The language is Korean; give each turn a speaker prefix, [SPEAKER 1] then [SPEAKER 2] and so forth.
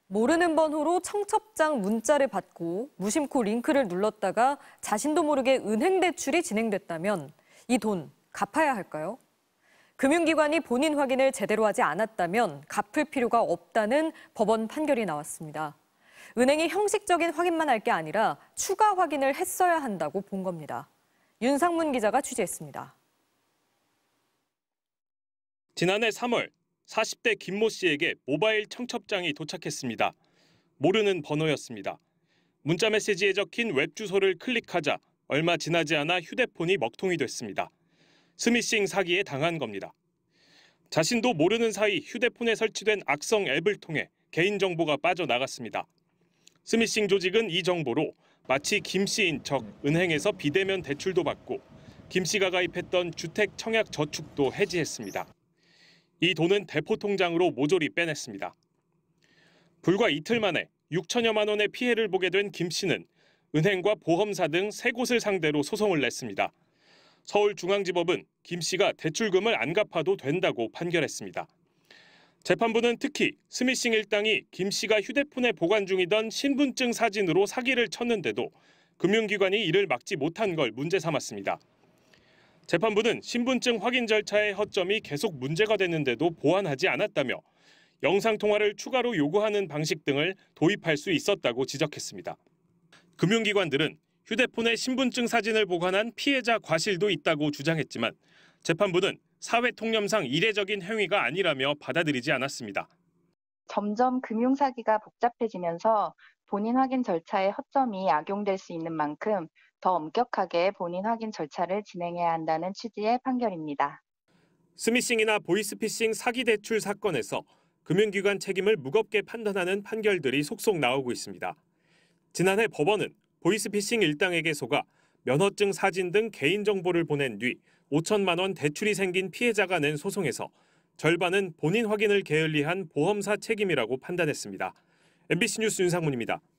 [SPEAKER 1] 모르는 번호로 청첩장 문자를 받고 무심코 링크를 눌렀다가 자신도 모르게 은행 대출이 진행됐다면 이 돈 갚아야 할까요? 금융기관이 본인 확인을 제대로 하지 않았다면 갚을 필요가 없다는 법원 판결이 나왔습니다. 은행이 형식적인 확인만 할 게 아니라 추가 확인을 했어야 한다고 본 겁니다. 윤상문 기자가 취재했습니다.
[SPEAKER 2] 지난해 3월 40대 김모 씨에게 모바일 청첩장이 도착했습니다. 모르는 번호였습니다. 문자 메시지에 적힌 웹 주소를 클릭하자 얼마 지나지 않아 휴대폰이 먹통이 됐습니다. 스미싱 사기에 당한 겁니다. 자신도 모르는 사이 휴대폰에 설치된 악성 앱을 통해 개인정보가 빠져나갔습니다. 스미싱 조직은 이 정보로 마치 김 씨인 척 은행에서 비대면 대출도 받고 김 씨가 가입했던 주택 청약 저축도 해지했습니다. 이 돈은 대포 통장으로 모조리 빼냈습니다. 불과 이틀 만에 6천여만 원의 피해를 보게 된 김 씨는 은행과 보험사 등 3곳을 상대로 소송을 냈습니다. 서울중앙지법은 김 씨가 대출금을 안 갚아도 된다고 판결했습니다. 재판부는 특히 스미싱 일당이 김 씨가 휴대폰에 보관 중이던 신분증 사진으로 사기를 쳤는데도 금융기관이 이를 막지 못한 걸 문제 삼았습니다. 재판부는 신분증 확인 절차의 허점이 계속 문제가 됐는데도 보완하지 않았다며 영상통화를 추가로 요구하는 방식 등을 도입할 수 있었다고 지적했습니다. 금융기관들은 휴대폰에 신분증 사진을 보관한 피해자 과실도 있다고 주장했지만 재판부는 사회통념상 이례적인 행위가 아니라며 받아들이지 않았습니다.
[SPEAKER 3] 점점 금융사기가 복잡해지면서 본인 확인 절차의 허점이 악용될 수 있는 만큼 더 엄격하게 본인 확인 절차를 진행해야 한다는 취지의 판결입니다.
[SPEAKER 2] 스미싱이나 보이스피싱 사기 대출 사건에서 금융기관 책임을 무겁게 판단하는 판결들이 속속 나오고 있습니다. 지난해 법원은 보이스피싱 일당에게 속아 면허증 사진 등 개인정보를 보낸 뒤 5천만 원 대출이 생긴 피해자가 낸 소송에서 절반은 본인 확인을 게을리한 보험사 책임이라고 판단했습니다. MBC 뉴스 윤상문입니다.